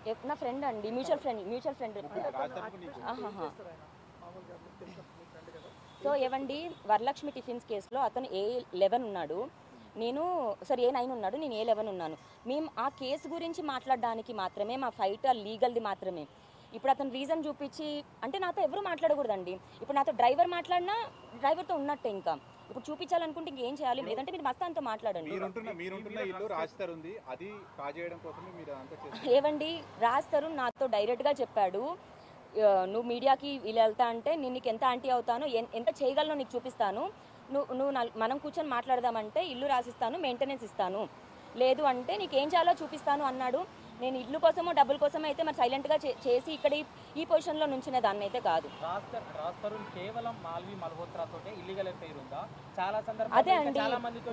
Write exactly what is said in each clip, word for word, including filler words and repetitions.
నా ఫ్రెండ్ అండి, mutual friend mutual friend so ఏవండి, వరలక్ష్మి టిఫిన్స్ కేసులో అతను ఏ లెవెన్ ఉన్నాడు, నేను సారీ ఏ నైన్ ఉన్నాడు, నేను ఏ లెవెన్ ఉన్నాను. మేము ఆ కేసు గురించి మాట్లాడడానికి మాత్రమే మా ఫైట్ లీగల్ది మాత్రమే. ఇప్పుడు అతను రీజన్ చూపించి అంటే నాతో ఎవరు మాట్లాడకూడదండి. ఇప్పుడు నాతో డ్రైవర్ మాట్లాడినా డ్రైవర్తో ఉన్నట్టే. ఇంకా ఇప్పుడు చూపించాలనుకుంటే ఇంకేం చేయాలి, లేదంటే మీరు మస్తాన్తో మాట్లాడండి. ఏవండి, రాజ్ తరుణ్ నాతో డైరెక్ట్గా చెప్పాడు, నువ్వు మీడియాకి వీళ్ళు వెళ్తా అంటే నేను నీకు ఎంత యాంటీ అవుతాను, ఎంత చేయగలను నీకు చూపిస్తాను, నువ్వు నువ్వు మనం కూర్చొని మాట్లాడదామంటే ఇల్లు రాసిస్తాను, మెయింటెనెన్స్ ఇస్తాను, లేదు అంటే నీకేం చేయాలో చూపిస్తాను అన్నాడు. నేను ఇల్లు కోసమో డబ్బుల కోసమో అయితే మరి సైలెంట్గా చేసి ఇక్కడ ఈ పొజిషన్లో నుంచిన దాన్ని అయితే కాదు. అదే అండి,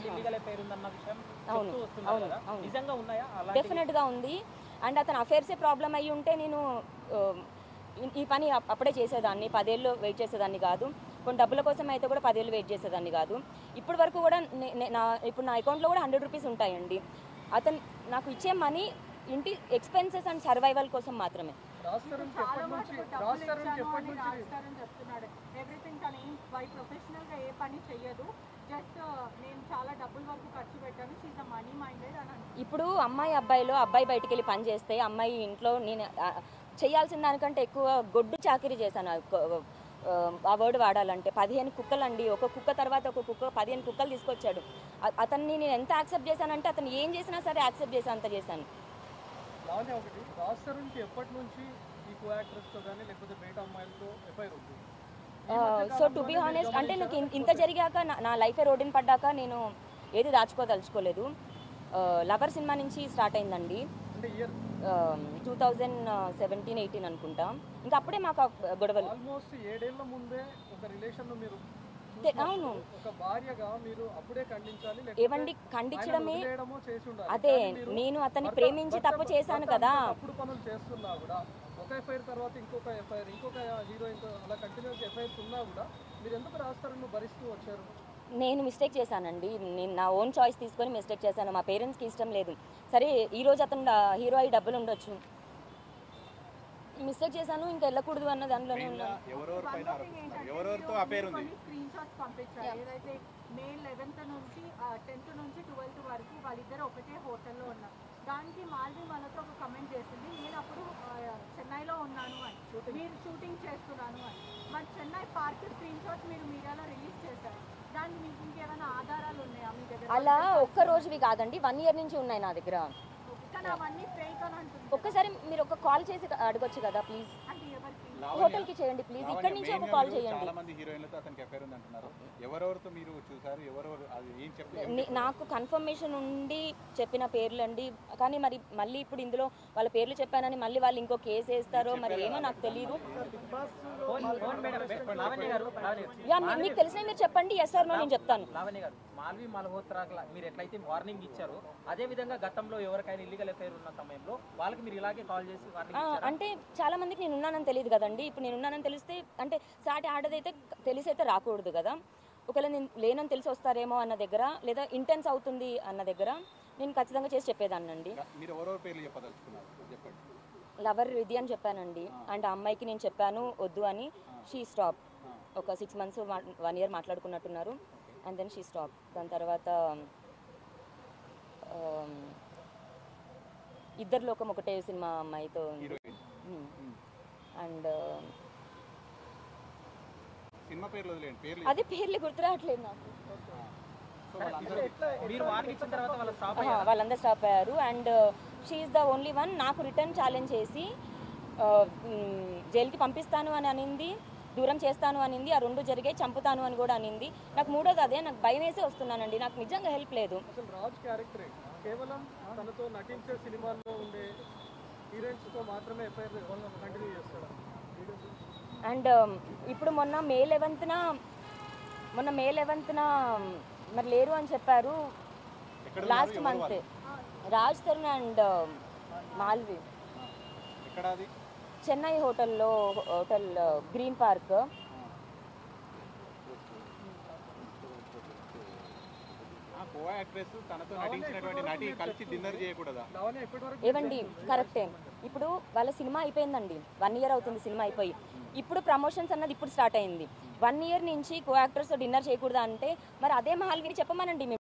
అవును అవును అవును డెఫినెట్గా ఉంది. అండ్ అతను అఫేర్సే ప్రాబ్లం అయ్యి ఉంటే నేను ఈ పని అప్పుడే చేసేదాన్ని, పదేళ్ళు వెయిట్ చేసేదాన్ని కాదు. కొన్ని డబ్బుల కోసం అయితే కూడా పదేళ్ళు వెయిట్ చేసేదాన్ని కాదు. ఇప్పటి వరకు కూడా నా ఇప్పుడు నా అకౌంట్లో కూడా హండ్రెడ్ రూపీస్ ఉంటాయండి. అతను నాకు ఇచ్చే మనీ ఇంటి ఎక్స్పెన్సెస్ అండ్ సర్వైవల్ కోసం మాత్రమే. ఇప్పుడు అమ్మాయి అబ్బాయిలో అబ్బాయి బయటికి వెళ్ళి పని చేస్తే అమ్మాయి ఇంట్లో నేను చేయాల్సిన దానికంటే ఎక్కువ గొడ్డు చాకరీ చేశాను. ఆ వర్డ్ వాడాలంటే పదిహేను కుక్కలండి, ఒక కుక్క తర్వాత ఒక కుక్క పదిహేను కుక్కలు తీసుకొచ్చాడు. అతన్ని నేను ఎంత యాక్సెప్ట్ చేశానంటే అతను ఏం చేసినా సరే యాక్సెప్ట్ చేసి అంత చేశాను. సో టు బి హానెస్ట్ అంటే నాకు ఇంత జరిగాక నా లైఫ్ రోడ్డుని పడ్డాక నేను ఏది దాచుకోదలుచుకోలేదు. లవర్ సినిమా నుంచి స్టార్ట్ అయిందండి, టూ థౌజండ్ సెవెంటీన్ ఎయిటీన్ అనుకుంటా. ఇంకా అప్పుడే మాకు గొడవలు. అవును ఏవండి, ఖండించడమే. అదే నేను అతన్ని ప్రేమించి తప్పు చేశాను కదా. నేను మిస్టేక్ చేశానండి, నేను నా ఓన్ చాయిస్ తీసుకొని మిస్టేక్ చేశాను. మా పేరెంట్స్కి ఇష్టం లేదు. సరే ఈరోజు అతను హీరో అయ్యి డబ్బులు ఉండొచ్చు, మిస్టేక్ చేశాను, ఇంకా వెళ్ళకూడదు అన్న దానిలోనే ఉన్నాను. మే లెవెన్త్ నుంచి టెన్త్ నుంచి ట్వెల్త్ వరకు వాళ్ళిద్దరు ఒకటే హోటల్లో ఉన్నారు. దానికి మాల్వి మనతో ఒక కమెంట్ చేసింది, నేను అప్పుడు చెన్నైలో ఉన్నాను అని, మీరు షూటింగ్ చేస్తున్నాను అని. మరి చెన్నై పార్క్ స్క్రీన్ షాట్స్ మీరు మీడియాలో రిలీజ్ చేశారు, దానికి మీకు ఇంకేమైనా ఆధారాలు ఉన్నాయా మీ దగ్గర? అలా ఒక్క రోజువి కాదండి, వన్ ఇయర్ నుంచి ఉన్నాయి నా దగ్గర. ఒక్కసారి మీరు ఒక కాల్ చేసి అడగొచ్చు కదా ప్లీజ్, హోటల్ కి చేయండి ప్లీజ్, ఇక్కడ నుంచి ఒక కాల్ చేయండి. నాకు కన్ఫర్మేషన్ ఉండి చెప్పిన పేర్లు అండి, కానీ మరి మళ్ళీ ఇప్పుడు ఇందులో వాళ్ళ పేర్లు చెప్పానని మళ్ళీ వాళ్ళు ఇంకో కేసు వేస్తారో మరి ఏమో నాకు తెలియదు. మీకు తెలిసిన మీరు చెప్పండి, ఎస్ ఆర్ నో నేను చెప్తాను. మాల్వి మల్హోత్రా మీరు ఎట్లయితే వార్నింగ్ ఇచ్చారో అదే విధంగా గతంలో ఎవరికైనా ఇల్లీగల్ అఫైర్ ఉన్న సమయంలో వాళ్ళకి మీరు ఇలాగే కాల్ చేసి వార్నింగ్ ఇచ్చారా? అంటే చాలా మందికి నేను ఉన్నానని తెలియదు కదండి. ఇప్పుడు నేను ఉన్నానని తెలిస్తే అంటే సాటి ఆడదైతే తెలిసి అయితే రాకూడదు కదా. ఒకవేళ నేను లేనని తెలిసి వస్తారేమో అన్న దగ్గర, లేదా ఇంటెన్స్ అవుతుంది అన్న దగ్గర నేను ఖచ్చితంగా చేసి చెప్పేదాన్ని అండి. లవర్ ఇది అని చెప్పానండి, అండ్ ఆ అమ్మాయికి నేను చెప్పాను వద్దు అని. She stop. ఒక సిక్స్ మంత్స్ వన్ ఇయర్ మాట్లాడుకున్నట్టున్నారు, అండ్ దెన్ షీ స్టాప్. దాని తర్వాత ఇద్దరు లోకం ఒకటే సినిమా అమ్మాయితో ఉంది. అండ్ అదే పేర్లు గుర్తు రావట్లేదు నాకు. వాళ్ళందరూ స్టాప్ అయ్యారు. And she is the only one నాకు రిటర్న్ ఛాలెంజ్ చేసి జైలుకి పంపిస్తాను అని అనింది, దూరం చేస్తాను అనింది, ఆ రెండు జరిగాయి, చంపుతాను అని కూడా అనింది. నాకు మూడోది అదే, నాకు భయం వేసే వస్తున్నానండి, నాకు నిజంగా హెల్ప్ లేదు. అండ్ ఇప్పుడు మొన్న మే లెవెన్త్న మొన్న మే లెవెన్త్న మరి లేరు అని చెప్పారు. Last month Raj Tarun and Malvi Chennai హోటల్లో, హోటల్ గ్రీన్ పార్క్. ఏవండి కరెక్టే, ఇప్పుడు వాళ్ళ సినిమా అయిపోయిందండి, వన్ ఇయర్ అవుతుంది సినిమా అయిపోయి. ఇప్పుడు ప్రమోషన్స్ అన్నది ఇప్పుడు స్టార్ట్ అయింది. వన్ ఇయర్ నుంచి కో యాక్టర్స్ డిన్నర్ చేయకూడదా అంటే మరి అదే మహల్గిరి చెప్పమనండి.